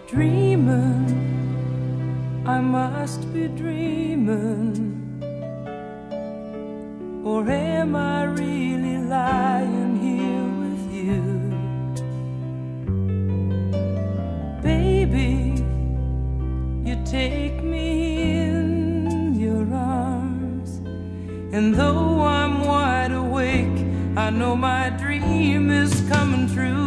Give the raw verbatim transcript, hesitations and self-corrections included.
dreaming, I must be dreaming, or am I really lying here with you? Baby, you take me in your arms, and though I'm wide awake, I know my dream is coming true.